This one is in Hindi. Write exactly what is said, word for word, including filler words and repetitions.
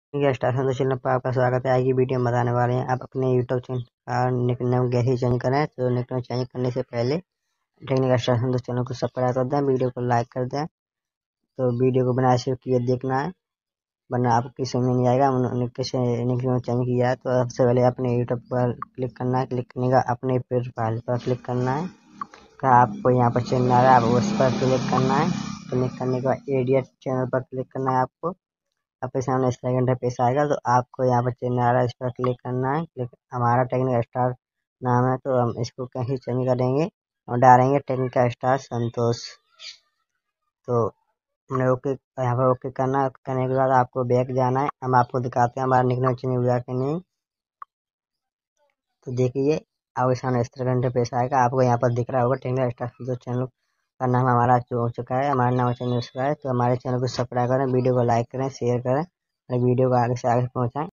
ये स्टार संतोष चैनल पर आपका स्वागत है। आज की वीडियो में बताने वाले हैं आप अपने यूट्यूब चैनल का निक नेम कैसे चेंज करें। तो निक नेम चेंज करने से पहले टेक्निकल स्टार संतोष चैनल को सब्सक्राइब कर दें, वीडियो को लाइक कर दें। तो वीडियो को बिना स्किप किए देखना है, वरना आपकी समझ नहीं आएगा कैसे निक नेम चेंज किया है। तो सबसे पहले अपने यूट्यूब पर क्लिक करना है, क्लिक करने का अपने प्रोफाइल पर क्लिक करना है। क्या आपको यहाँ पर चैनल आ रहा है, आप उस पर क्लिक करना है। क्लिक करने के बाद एडिट चैनल पर क्लिक करना है। आपको आपके सामने इस तरह का इंटरफेस आएगा। तो आपको यहाँ पर चैनल आ रहा है, इस पर क्लिक करना है। क्लिक हमारा टेक्निकल स्टार नाम है, तो हम इसको कहीं चेंज करेंगे और डालेंगे टेक्निकल स्टार संतोष। तो हमने ओके यहाँ पर ओके करना है। करने के बाद आपको बैक जाना है। हम आपको दिखाते हैं हमारा निकनेम चेंज हुआ कि नहीं। तो देखिए आपके सामने इस तरह का इंटरफेस आएगा। आपको यहाँ पर दिख रहा होगा टेक्निकल स्टार संतोष चैनल का नाम हमारा हो चुका है, हमारा नाम चेंज हो चुका है। तो हमारे चैनल को सब्सक्राइब करें, वीडियो को लाइक करें, शेयर करें, वीडियो को आगे से आगे पहुँचाएं।